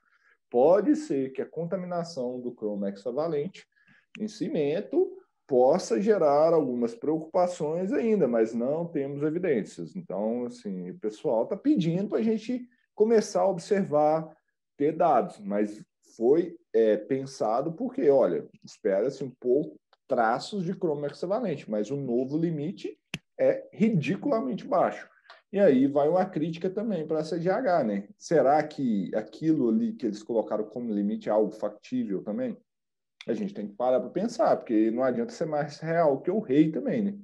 pode ser que a contaminação do cromo hexavalente em cimento possa gerar algumas preocupações ainda, mas não temos evidências. Então, assim, o pessoal está pedindo para a gente começar a observar, ter dados, mas foi é, pensado porque, olha, espera-se um pouco traços de cromo hexavalente, mas o novo limite é ridiculamente baixo. E aí vai uma crítica também para a C G H, né? Será que aquilo ali que eles colocaram como limite é algo factível também? A gente tem que parar para pensar, porque não adianta ser mais real que o rei também, né?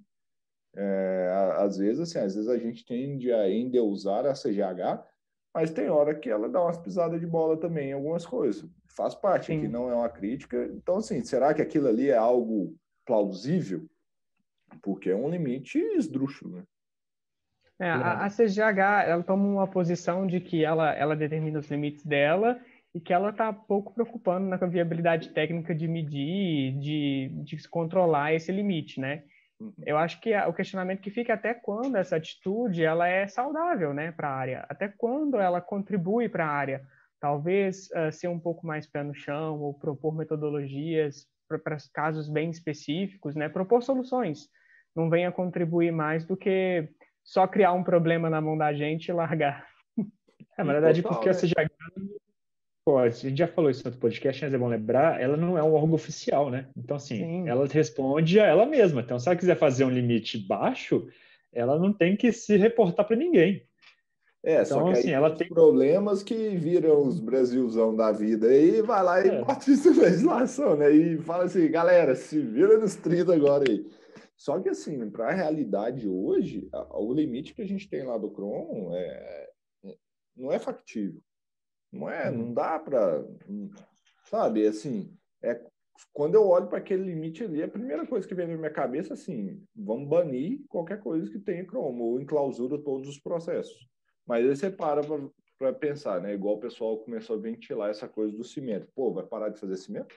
É, às vezes, assim, às vezes a gente tende a endeusar a C G H, mas tem hora que ela dá umas pisadas de bola também em algumas coisas. Faz parte, Sim. aqui não é uma crítica. Então, assim, será que aquilo ali é algo plausível? Porque é um limite esdrúxulo, né? É, a, a C G H, ela toma uma posição de que ela, ela determina os limites dela e que ela está pouco preocupando na viabilidade técnica de medir, de, de controlar esse limite, né? Uhum. Eu acho que a, o questionamento que fica é até quando essa atitude ela é saudável, né, para a área, até quando ela contribui para a área. Talvez uh, ser um pouco mais pé no chão ou propor metodologias para casos bem específicos, né, propor soluções. Não venha contribuir mais do que só criar um problema na mão da gente e largar. É, na verdade, total, porque né? A C G H pode, a gente já falou isso no outro podcast, mas é bom lembrar, ela não é um órgão oficial, né? Então, assim, Sim. ela responde a ela mesma. Então, se ela quiser fazer um limite baixo, ela não tem que se reportar para ninguém. É, então, só que assim, aí ela tem problemas que viram os Brasilzão da vida e vai lá e é. bota isso na legislação, né? E fala assim, galera, se vira nos trinta agora aí. Só que assim, para a realidade hoje, o limite que a gente tem lá do cromo é, não é factível. Não é, não dá para, sabe, assim, é, quando eu olho para aquele limite ali, a primeira coisa que vem na minha cabeça é assim, vamos banir qualquer coisa que tenha cromo, ou enclausura todos os processos. Mas aí você para para pensar, né, igual o pessoal começou a ventilar essa coisa do cimento. Pô, vai parar de fazer cimento?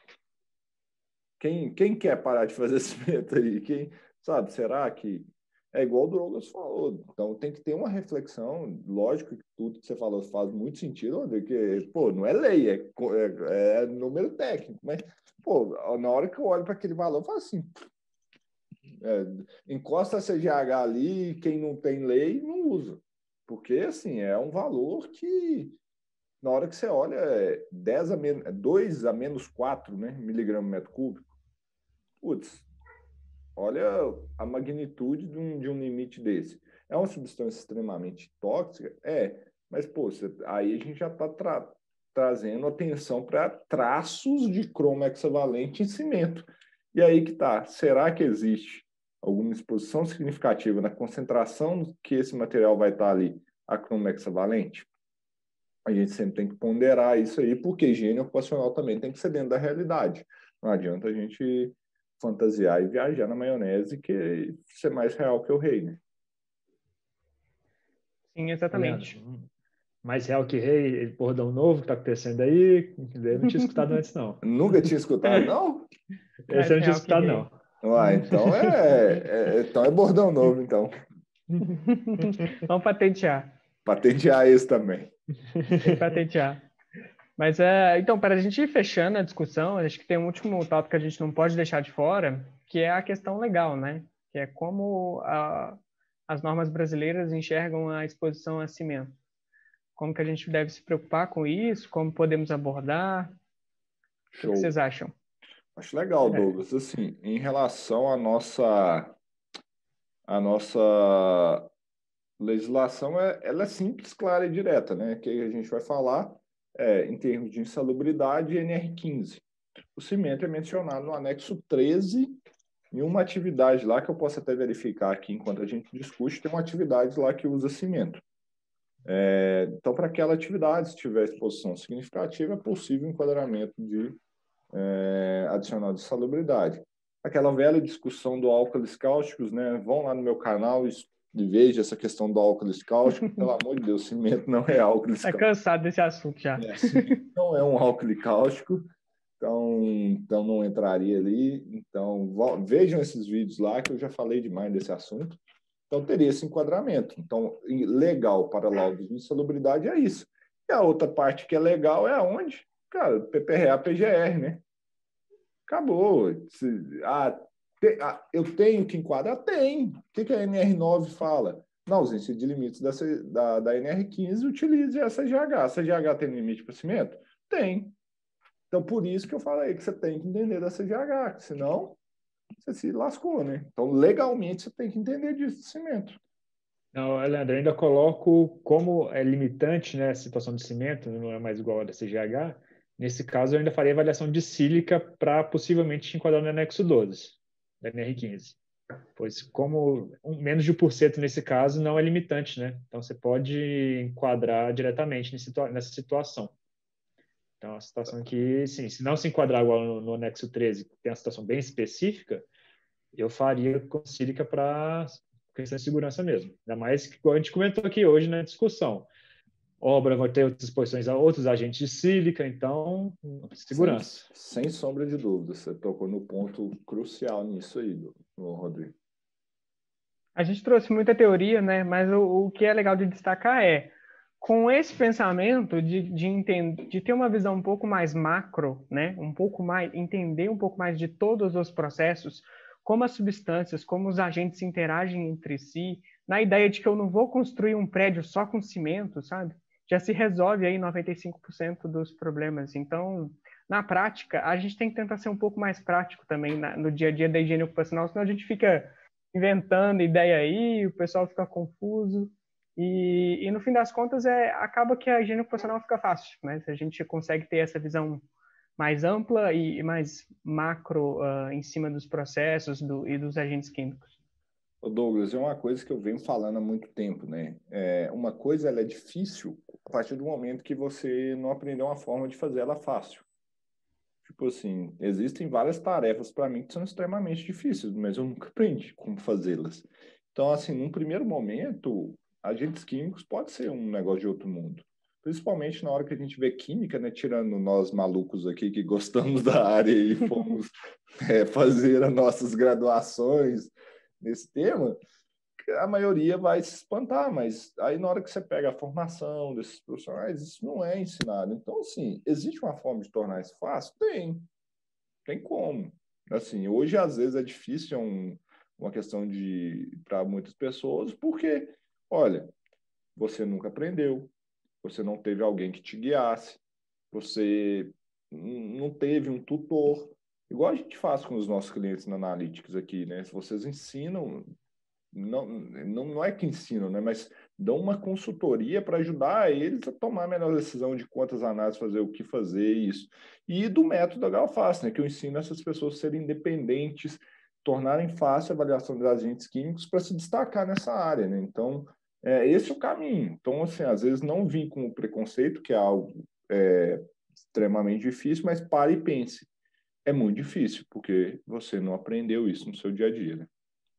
Quem, quem quer parar de fazer cimento aí? Quem, sabe, será que... É igual o Douglas falou, então tem que ter uma reflexão, lógico que tudo que você falou faz muito sentido, porque, pô, não é lei, é, é, é número técnico, mas, pô, na hora que eu olho para aquele valor, eu falo assim, é, encosta a C G H ali, quem não tem lei, não usa, porque, assim, é um valor que, na hora que você olha, é dez a menos, dois a menos quatro, né, miligrama metro cúbico, putz, olha a magnitude de um, de um limite desse. É uma substância extremamente tóxica? É, mas, pô, você, aí a gente já está tra trazendo atenção para traços de cromo hexavalente em cimento. E aí que tá, será que existe alguma exposição significativa na concentração que esse material vai estar ali a cromo hexavalente? A gente sempre tem que ponderar isso aí, porque higiene ocupacional também tem que ser dentro da realidade. Não adianta a gente fantasiar e viajar na maionese que ser mais real que o rei, né? Sim, exatamente. Leandro, mais real que rei, bordão novo que tá acontecendo aí, eu não tinha escutado antes, não. Nunca tinha escutado, não? Esse eu não tinha escutado, não. Uai, então é, é, então é bordão novo, então. Vamos patentear. Patentear esse também. Tem que patentear. Mas, é, então, para a gente ir fechando a discussão, acho que tem um último tópico que a gente não pode deixar de fora, que é a questão legal, né? Que é como a, as normas brasileiras enxergam a exposição a cimento. Como que a gente deve se preocupar com isso? Como podemos abordar? Show. O que vocês acham? Acho legal, Douglas. Assim, em relação à nossa, à nossa legislação, é, ela é simples, clara e direta, né? Que a gente vai falar é, em termos de insalubridade e N R quinze. O cimento é mencionado no anexo treze, em uma atividade lá que eu posso até verificar aqui enquanto a gente discute, tem uma atividade lá que usa cimento. É, então, para aquela atividade, se tiver exposição significativa, é possível enquadramento de é, adicional de salubridade. Aquela velha discussão do álcalis cáusticos, né? Vão lá no meu canal e veja essa questão do álcalis cáustico. Pelo amor de Deus, cimento não é álcalis cáustico. Está cansado desse assunto já. É, cimento não é um álcalis cáustico, então, então não entraria ali. Então, vejam esses vídeos lá que eu já falei demais desse assunto. Então, teria esse enquadramento. Então, legal para laudos de insalubridade é isso. E a outra parte que é legal é aonde? Cara, P P R A, P G R, né? Acabou. Se, ah, te, ah, eu tenho que enquadrar? Tem. O que, que a N R nove fala? Na ausência de limites da, da, da N R quinze, utilize a C G H. A C G H tem limite para cimento? Tem. Então, por isso que eu falei que você tem que entender da C G H, senão você se lascou, né? Então, legalmente, você tem que entender disso de cimento. Não, Leandro, eu ainda coloco como é limitante, né, a situação de cimento, não é mais igual a da C G H. Nesse caso, eu ainda faria avaliação de sílica para possivelmente enquadrar no anexo doze, da N R quinze. Pois como um, menos de um por cento nesse caso não é limitante, né? Então, você pode enquadrar diretamente nessa situação. Então, a situação que, sim, se não se enquadrar igual no, no anexo treze, que tem uma situação bem específica, eu faria com sílica para questão de segurança mesmo. Ainda mais que, como a gente comentou aqui hoje na discussão, obra vai ter outras exposições a outros agentes de sílica, então, segurança. Sem, sem sombra de dúvida, você tocou no ponto crucial nisso aí, Rodrigo. A gente trouxe muita teoria, né? Mas o, o que é legal de destacar é, com esse pensamento de, de, entender, de ter uma visão um pouco mais macro, né? Um pouco mais, entender um pouco mais de todos os processos, como as substâncias, como os agentes interagem entre si, na ideia de que eu não vou construir um prédio só com cimento, sabe? Já se resolve aí noventa e cinco por cento dos problemas. Então, na prática, a gente tem que tentar ser um pouco mais prático também na, no dia a dia da higiene ocupacional, senão a gente fica inventando ideia aí, o pessoal fica confuso. E, e no fim das contas, é, acaba que a higiene ocupacional fica fácil, né? Se a gente consegue ter essa visão mais ampla e mais macro uh, em cima dos processos do, e dos agentes químicos. Ô Douglas, é uma coisa que eu venho falando há muito tempo, né? É, uma coisa ela é difícil a partir do momento que você não aprendeu uma forma de fazer ela fácil. Tipo assim, existem várias tarefas para mim que são extremamente difíceis, mas eu nunca aprendi como fazê-las. Então, assim, num primeiro momento, agentes químicos pode ser um negócio de outro mundo. Principalmente na hora que a gente vê química, né? Tirando nós malucos aqui que gostamos da área e fomos é, fazer as nossas graduações nesse tema, a maioria vai se espantar, mas aí na hora que você pega a formação desses profissionais, isso não é ensinado. Então, assim, existe uma forma de tornar isso fácil? Tem. Tem como. Assim, hoje, às vezes, é difícil, é um, uma questão de para muitas pessoas, porque, olha, você nunca aprendeu, você não teve alguém que te guiasse, você não teve um tutor. Igual a gente faz com os nossos clientes na Analytics aqui, né? Se vocês ensinam, não, não, não é que ensinam, né? Mas dão uma consultoria para ajudar eles a tomar a melhor decisão de quantas análises fazer, o que fazer, isso. E do método H L F A S, né? Que eu ensino essas pessoas a serem independentes, tornarem fácil a avaliação dos agentes químicos para se destacar nessa área, né? Então, é, esse é o caminho. Então, assim, às vezes não vim com o preconceito, que é algo é, extremamente difícil, mas pare e pense. É muito difícil, porque você não aprendeu isso no seu dia a dia, né?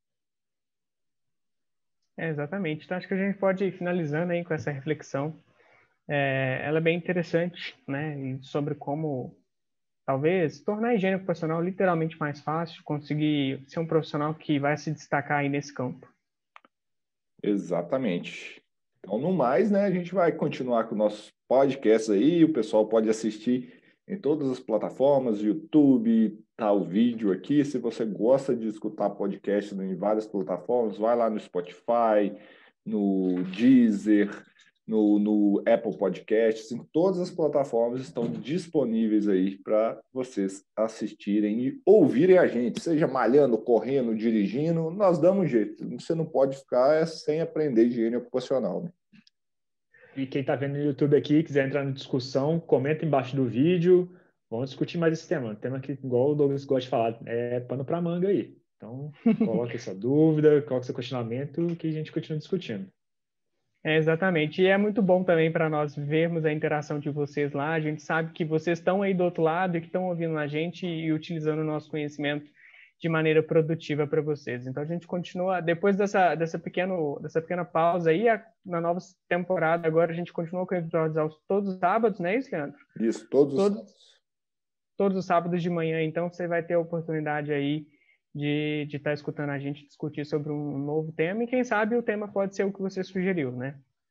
É, exatamente. Então, acho que a gente pode ir finalizando aí com essa reflexão. É, ela é bem interessante, né? E sobre como, talvez, tornar a higiene ocupacional literalmente mais fácil, conseguir ser um profissional que vai se destacar aí nesse campo. Exatamente. Então, no mais, né, a gente vai continuar com nossos podcasts aí, o pessoal pode assistir em todas as plataformas, YouTube, tá o vídeo aqui. Se você gosta de escutar podcast em várias plataformas, vai lá no Spotify, no Deezer, no, no Apple Podcasts, em todas as plataformas estão disponíveis aí para vocês assistirem e ouvirem a gente, seja malhando, correndo, dirigindo, nós damos um jeito. Você não pode ficar sem aprender higiene ocupacional, né? E quem está vendo no YouTube aqui, quiser entrar na discussão, comenta embaixo do vídeo. Vamos discutir mais esse tema. Um tema que, igual o Douglas gosta de falar, é pano para manga aí. Então, coloque essa dúvida, coloque seu questionamento, que a gente continua discutindo. É, exatamente. E é muito bom também para nós vermos a interação de vocês lá. A gente sabe que vocês estão aí do outro lado e que estão ouvindo a gente e utilizando o nosso conhecimento de maneira produtiva para vocês. Então, a gente continua, depois dessa, dessa, pequeno, dessa pequena pausa aí, a, na nova temporada, agora a gente continua com episódios aos, todos os sábados, não é isso, Leandro? Isso, todos os todos, sábados. Todos os sábados de manhã. Então, você vai ter a oportunidade aí de estar tá escutando a gente discutir sobre um novo tema e quem sabe o tema pode ser o que você sugeriu, né?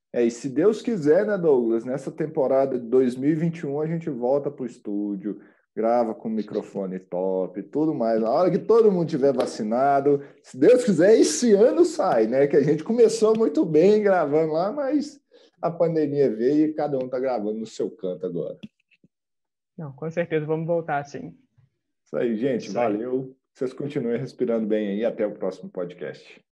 É, e se Deus quiser, né, Douglas, nessa temporada de dois mil e vinte e um a gente volta para o estúdio, grava com microfone top, tudo mais. Na hora que todo mundo tiver vacinado, se Deus quiser, esse ano sai, né? Que a gente começou muito bem gravando lá, mas a pandemia veio e cada um está gravando no seu canto agora. Não, com certeza, vamos voltar sim. Isso aí, gente. Isso aí. Valeu. Vocês continuem respirando bem aí. Até o próximo podcast.